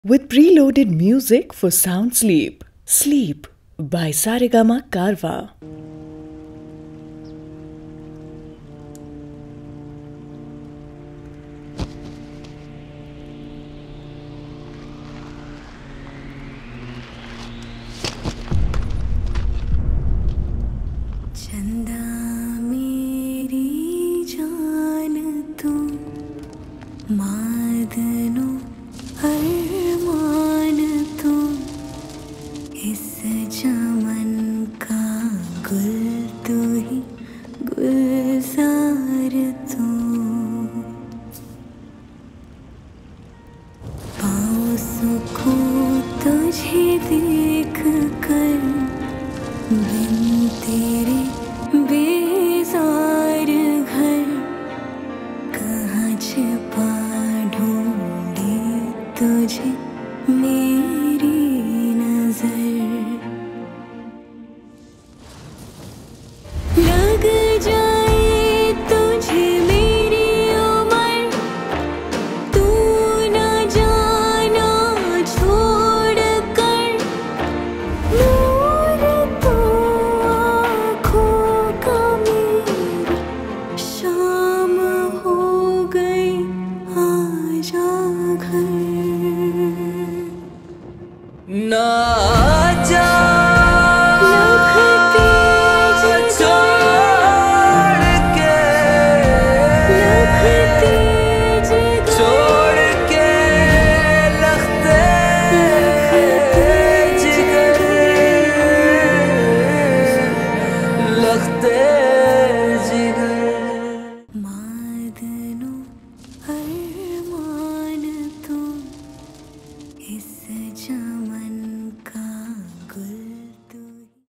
with preloaded music for sound sleep. Sleep by Saregama Karwa. चंदा मेरी जान तू मादनो अरमान तू इस चमन का गुल तू ही गुलजार तू पाओ सुकून तुझे देख कर बिन तेरे बेजार घर कहाँ छिपा ढूंढे तुझे मेरी नजर लग जाए तुझे मेरी उम्र तू न जाना छोड़ कर नूर तो आँखों का मेरी शाम हो गई आजा घर ना जा लगते छोड़ के लगते जिगर छोड़ के लगते जिगर लगते जिगर मादनो अरमान तू इस चमन